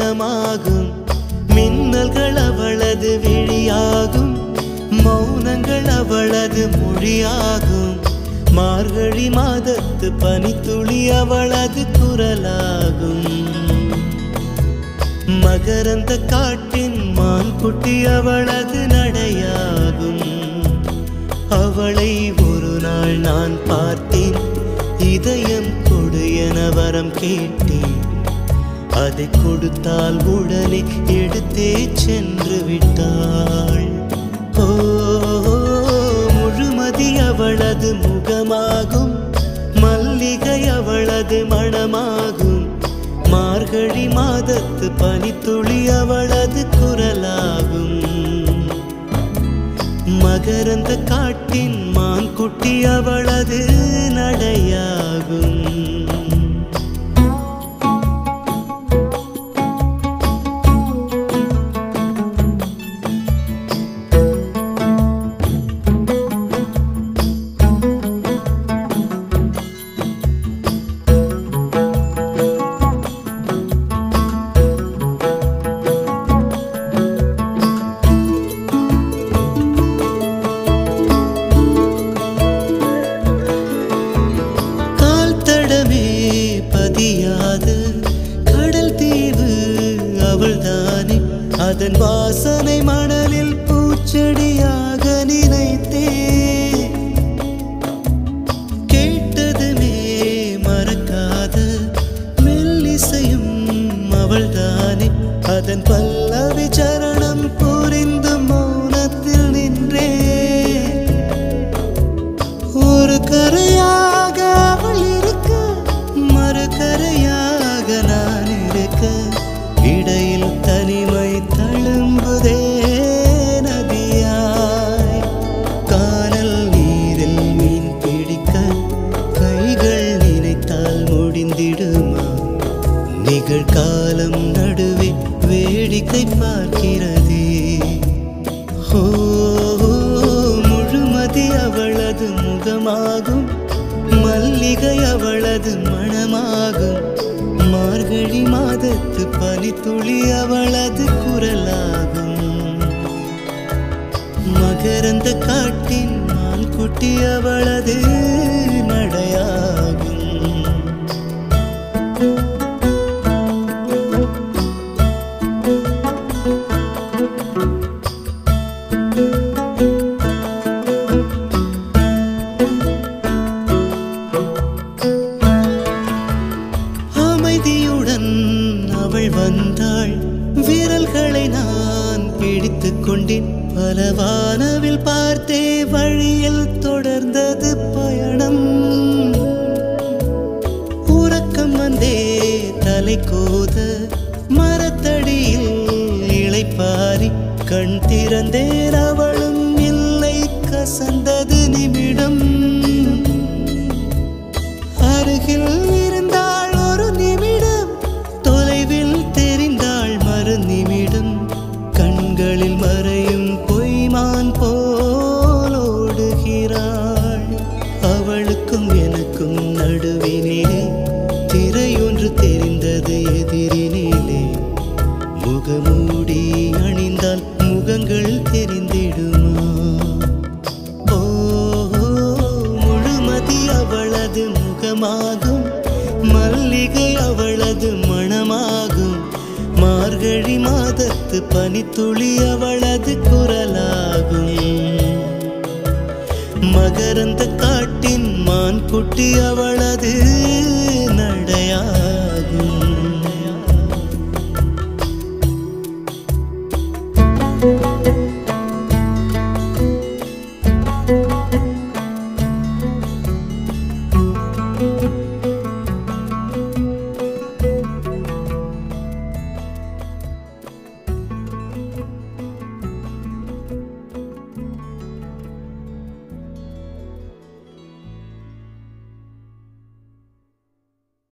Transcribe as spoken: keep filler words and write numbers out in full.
கணமாகும். மின்னல்கள் அவளது விழியாகும். மௌனங்கள் அவளது மொழியாகும். மார்கழி மாதத்து பனித்துளி அவளது குரலாகும். மகரந்த காட்டின் மான்குட்டி அவளது நடையாகும். அவளை ஒரு நாள் நான் பார்த்தேன். இதயம் கொடு என வரம் கேட்டேன். அதை கொடுத்தால் உடனே எடுத்தே சென்று விட்டாள். ஓ, முழுமதி அவளது முகமாகும். மல்லிகை அவளது மணமாகும். மார்கழி மாதத்து பனித்துளி அவளது குரலாகும். மகரந்த காட்டின் மான்குட்டி அவளது நடையாகும். கடல் தீவு அவள்தானே. அதன் வாசனை மணலில் பூச்செடியாக நினைத்தே. கேட்டதுமே மறக்காத மெல்லிசையும் அவள்தானே. அதன் பல்லவி சரணம் புரிந்து மௌனத்தில் நின்றே. ஒரு கரையாக அவள் இருக்க, மறு கரையாக நான் இருக்க. இடையில் தனிமை தழும்புதே நதியாய். கானல் நீரில் மீன் பிடிக்க கைகள் நினைத்தால் முடிந்திடுமா? நிகழ்காலம் நடுவே வேடிக்கை பார்க்கிறதே. ஓ, முழுமதி அவளது முகமாகும். மல்லிகை அவளது மணமாகும். மார்கழி மாதத்து பனித்துளி அவளது குரலாகும். மகரந்த காட்டின் மான்குட்டி அவளது நடையாகும். அமைதியுடன் அவள் வந்தாள். விரல்களை நான் பிடித்துக் கொண்டேன். பல வானவில் பார்த்தே வழியில் தொடர்ந்தது பயணம். உறக்கம் வந்தே தலை கோத மரத்தடியில் இளைப்பாரி கண் திறந்தேன். அவளும் இல்லை, கசந்தது நிமிடம். அருகில் இருந்தாள் ஒரு நிமிடம், தொலைவில் தெரிந்தாள் மறு நிமிடம். கண்களில் மறையும் பொய்மான் போல் ஓடுகிறாள். அவளுக்கும் எனக்கும் நடுவினிலே திரையொன்று தெரிந்தது எதிரினிலே. முகமூடி அணிந்தால் முகங்கள் தெரிந்திடுமா? ஓ, முழுமதி அவளது முகமாகும். மல்லிகை அவளது மணமாகும். மார்கழி மாதத்து பனித்துளி அவளது குரலாகும். மகரந்த காட்டின் மான்குட்டி அவளது